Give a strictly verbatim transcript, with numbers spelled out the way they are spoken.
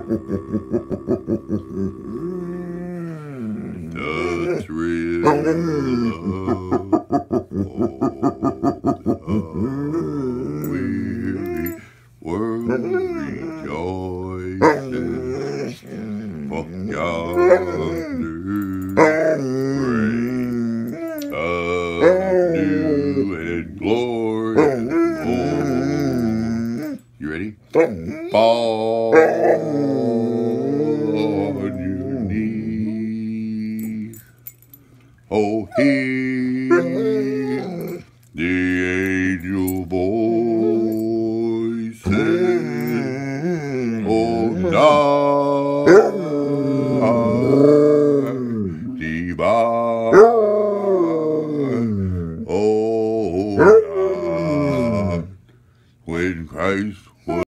The thrill of weary world rejoices, for yonder reign of new and glorious morn. You ready? Fall on your knees. Oh, hear the angel voices. Oh, night divine. Oh, night when Christ was